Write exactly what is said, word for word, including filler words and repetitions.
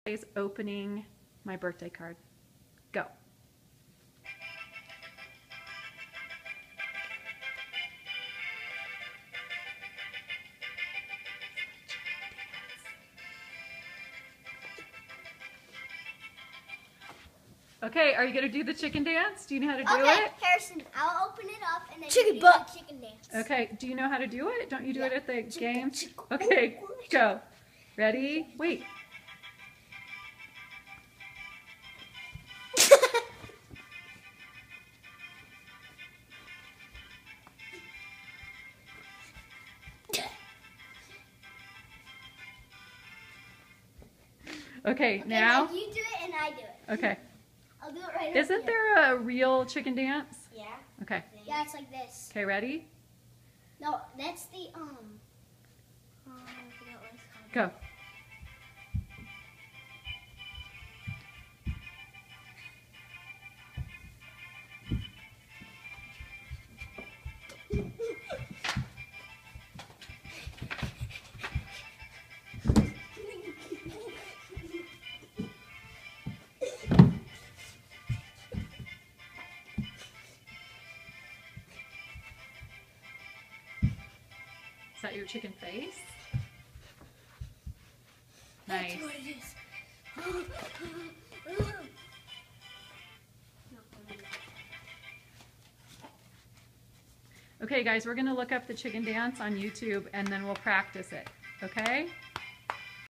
Is opening my birthday card. Go. Okay, are you going to do the chicken dance? Do you know how to do okay, it? Harrison, I'll open it up and then Chicken you do butt. the chicken dance. Okay, do you know how to do it? Don't you do Yeah. it at the Chicken, game? chicken. Okay, go. Ready? Wait. Okay, Okay, now. you do it and I do it. Okay. I'll do it right Isn't up here. there a real chicken dance? Yeah. Okay. Yeah, it's like this. Okay, ready? No, that's the, um... um I forgot what it's called. Go. Is that your chicken face? Nice. That's what it is. Okay, guys, we're going to look up the chicken dance on YouTube and then we'll practice it. Okay?